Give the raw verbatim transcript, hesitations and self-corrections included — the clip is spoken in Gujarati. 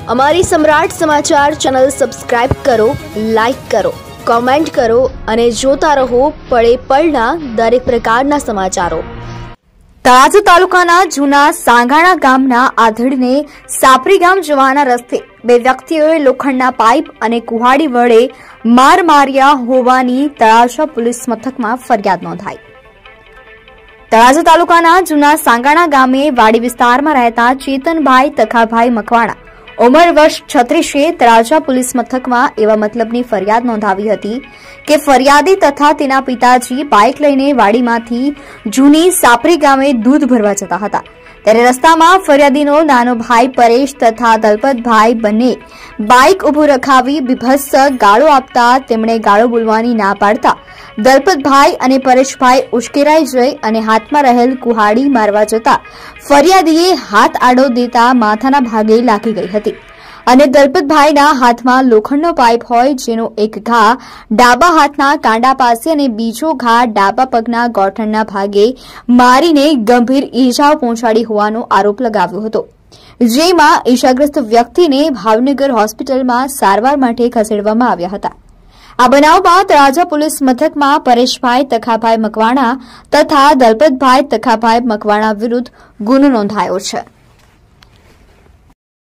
અમારી સમ્રાટ સમાચાર ચેનલ સબસ્ક્રાઇબ કરો, લાઇક કરો, કોમેન્ટ કરો અને જોતા રહો પળે પળના દરેક પ્રકારના સમાચારો। તળાજા તાલુકાના જૂના સાંગાણા ગામના આધેડને સાપરી ગામ જવાના રસ્તે બે વ્યક્તિઓએ લોખંડના પાઇપ અને કુહાડી વડે માર માર્યા હોવાની તળાજા પોલીસ મથકમાં ફરિયાદ નોંધાઈ। તળાજા તાલુકાના જૂના સાંગાણા ગામે વાડી વિસ્તારમાં રહેતા ચેતનભાઈ તખાભાઈ મકવાણા ઉંમર વર્ષ છત્રીસે તળાજા પોલીસ મથકમાં એવા મતલબની ફરિયાદ નોંધાવી હતી કે ફરિયાદી તથા તેના પિતાજી બાઇક લઈને વાડીમાંથી જૂની સાપરી ગામે દૂધ ભરવા જતા હતા। ત્યારે રસ્તામાં ફરિયાદીનો નાનો ભાઈ પરેશ તથા દલપતભાઈ બંને બાઇક ઉભું રખાવી બીભત્સ ગાળો આપતા તેમણે ગાળો બોલવાની ના પાડતા દલપતભાઈ અને પરેશભાઈ ઉશ્કેરાઈ જઈ અને હાથમાં રહેલ કુહાડી મારવા જતા ફરિયાદીએ હાથ આડો દેતા માથાના ભાગે લાગી ગઈ હતી અને દલપતભાઈના હાથમાં લોખંડનો પાઇપ હોય જેનો એક ઘા ડાબા હાથના કાંડા પાસે અને બીજો ઘા ડાબા પગના ગોઠણના ભાગે મારીને ગંભીર ઈજાઓ પહોંચાડી હોવાનો આરોપ લગાવ્યો હતો, જેમાં ઈજાગ્રસ્ત વ્યક્તિને ભાવનગર હોસ્પિટલમાં સારવાર માટે ખસેડવામાં આવ્યા હતા। આ બનાવમાં તળાજા પોલીસ મથકમાં પરેશભાઈ તખાભાઈ મકવાણા તથા દલપતભાઈ તખાભાઈ મકવાણા વિરુદ્ધ ગુનો નોંધાયો છે।